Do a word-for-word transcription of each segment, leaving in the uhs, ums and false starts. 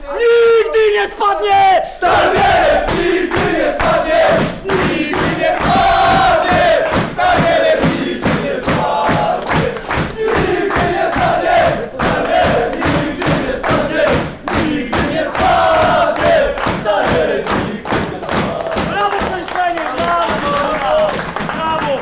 Nigdy nie spadnie! Stal Mielec nigdy nie spadnie! Nigdy nie spadnie! Stal Mielec nigdy nie spadnie! Nigdy nie spadnie! Stal Mielec nigdy nie spadnie! Nigdy nie spadnie! Stal Mielec nigdy nie spadnie! Brawo, Sęszczenie! Brawo! Brawo!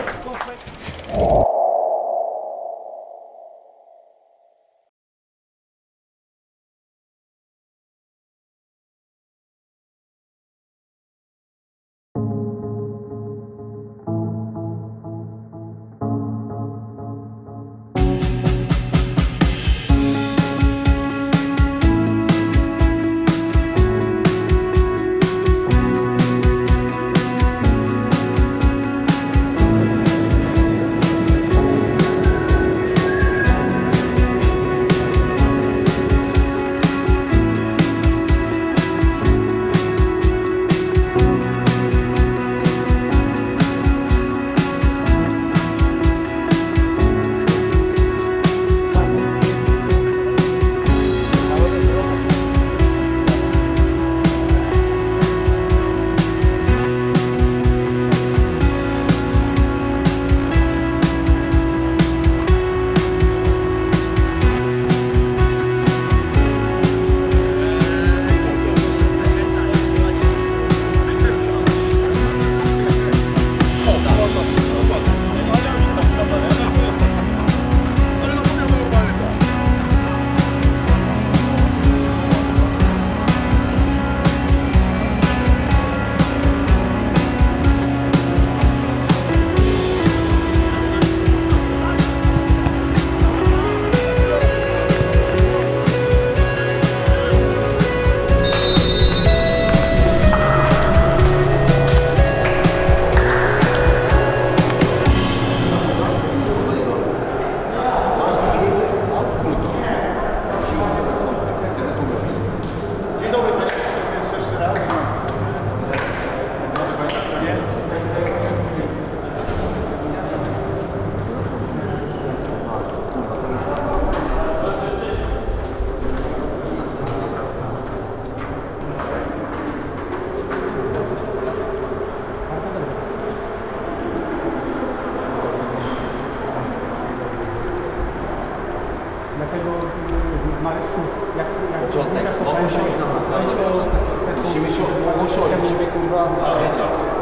Dlatego Mareczku, jak... Początek, mogą siąść na nas, na początek. Musimy siąść, mogą siąść, musimy kurwa... Wiecie.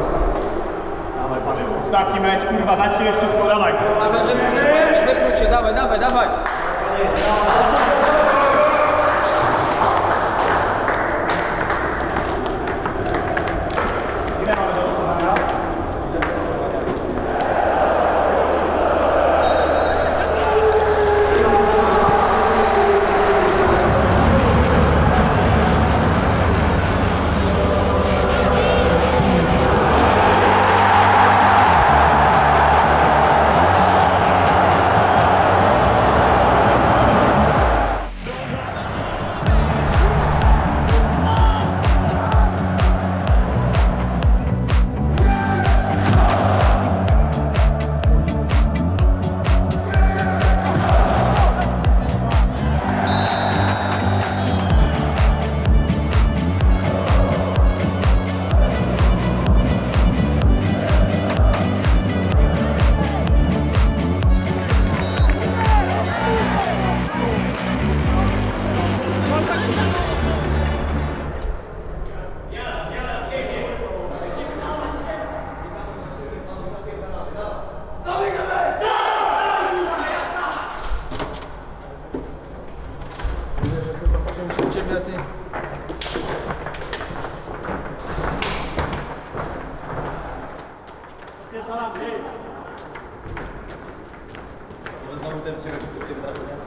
Dawaj, panie. Ostatni mecz, kurwa, dać się wszystko, dawaj. Nawet, że muszę, wypróć się, dawaj, dawaj, dawaj. Ile mamy do głosowania? Ciebie, ty. Znowu ten czegoś u Ciebie trafienia?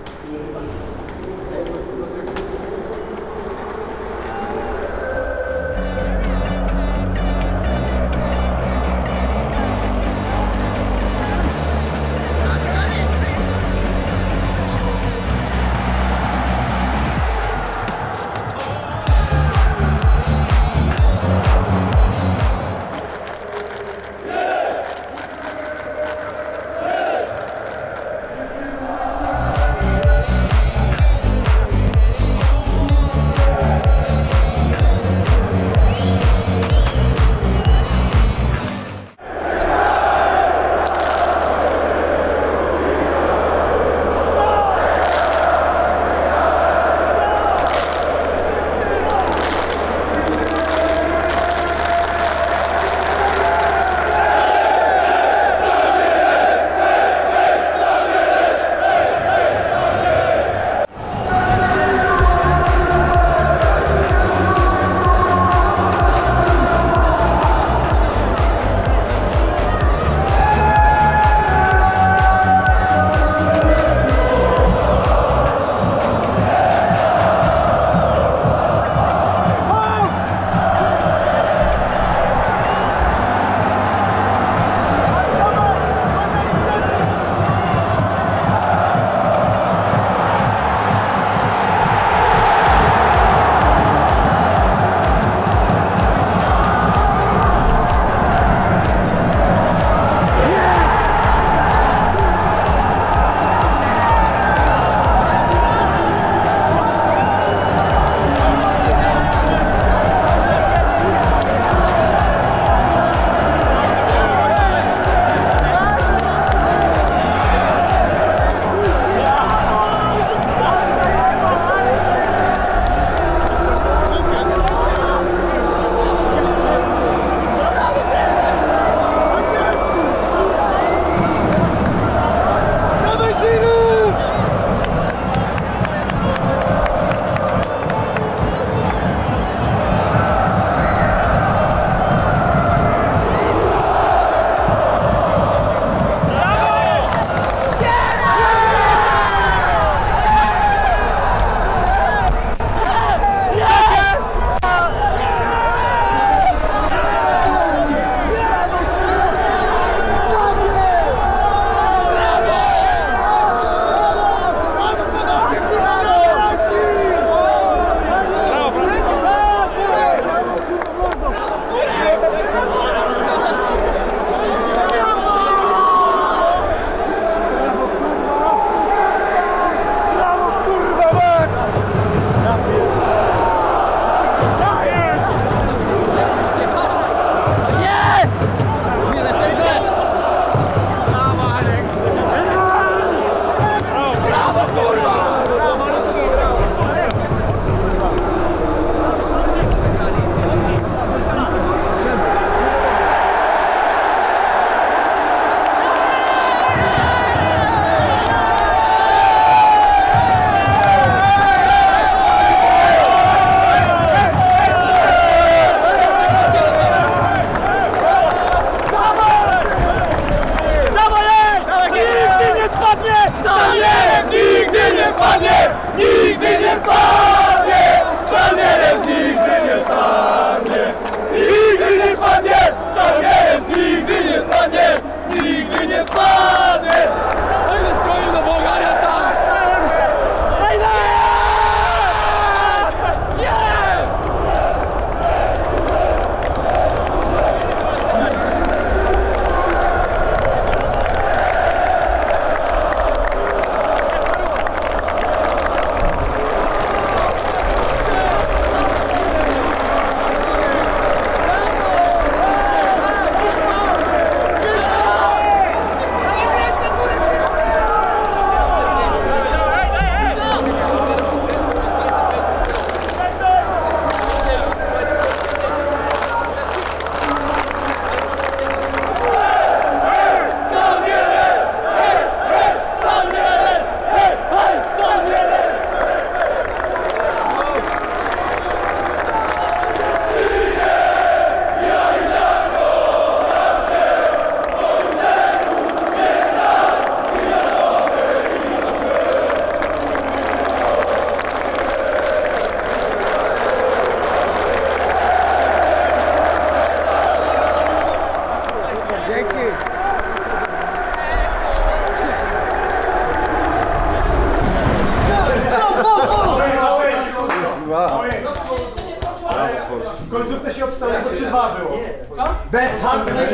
W końcówce się opisało, bo trzy dwa było. Co? Bez handlego.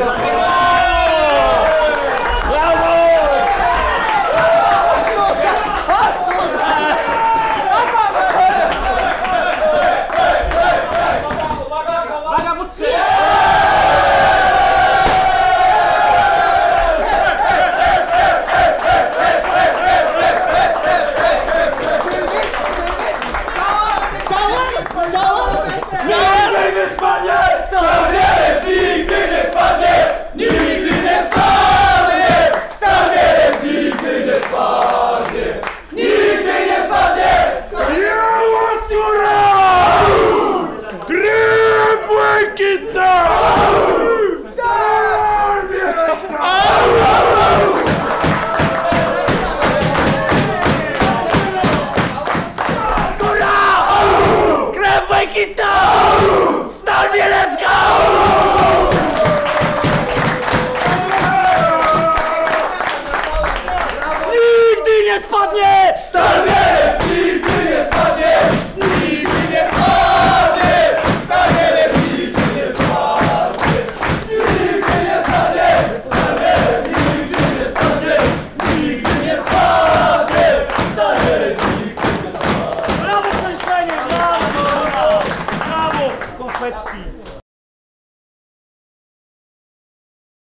Uwaga, bo strzela! Nigdy nie spadnie! Stawielec nigdy nie spadnie! Nigdy nie spadnie! Stawielec nigdy nie spadnie! Nigdy nie spadnie! Biała skóra! Krew błękitna! Krew błękitna! Stal Mielecka! Nigdy nie spadnie! Stal Mielec nigdy nie spadnie! Nigdy nie spadnie! Stal Mielec nigdy nie spadnie! Nigdy nie spadnie! Stal Mielec nigdy nie spadnie! Nigdy nie spadnie! Stal Mielec nigdy nie spadnie! Brawo, Krzysztof! Brawo! Brawo! Konfetti!